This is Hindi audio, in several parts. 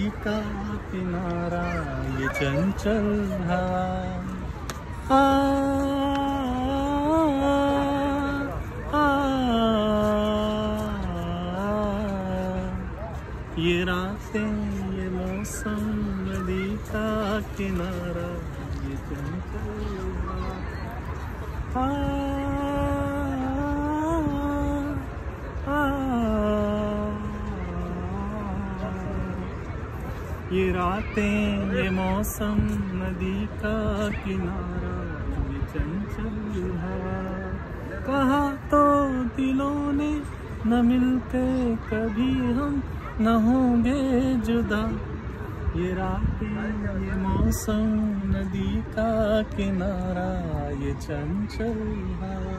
का किनारा ये चंचल हवा। ये रातें ये मौसम नदी का किनारा ये चंचल हवा। ये रातें ये मौसम नदी का किनारा ये चंचल हवा। कहा तो दिलों ने न मिलते कभी हम न होंगे जुदा। ये रातें ये मौसम नदी का किनारा ये चंचल हवा।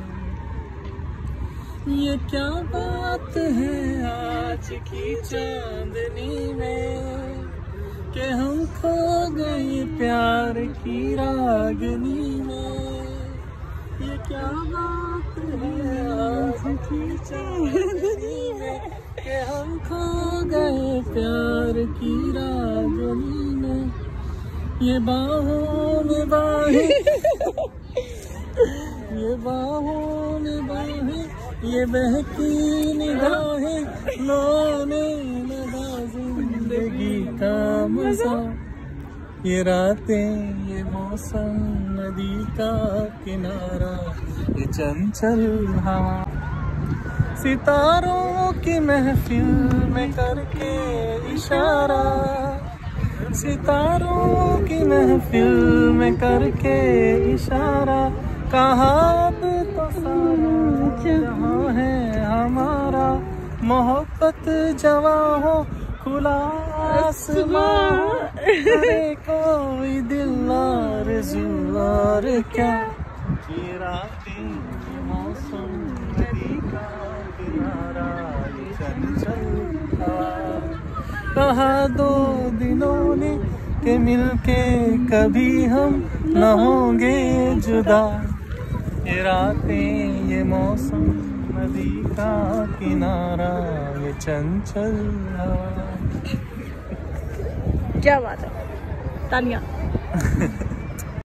ये क्या बात है आज की चांदनी में कि हम खो गए प्यार की रागनी में। ये क्या बात है आज की चांदनी में कि हम खो गए प्यार की रागनी में। ये बाहों में बाहें ये बाहों में बाहें ये बहकी निगाहें लोने लगा जिंदगी का मजा। ये रातें ये मौसम नदी का किनारा ये चंचल हवा। सितारों की महफिल में करके इशारा सितारों की महफिल में करके इशारा। कहा अब तो सारा जहां है हमारा मोहब्बत जवां हो खुला आसमां। कोई दिल आरज़ू और क्या। ये रातें ये मौसम नदी का किनारा ये चंचल हवा। कहा दो दिलों ने के मिलके कभी हम न होंगे जुदा। ये रातें ये मौसम नदी का किनारा ये चंचल हवा। क्या बात है तानिया।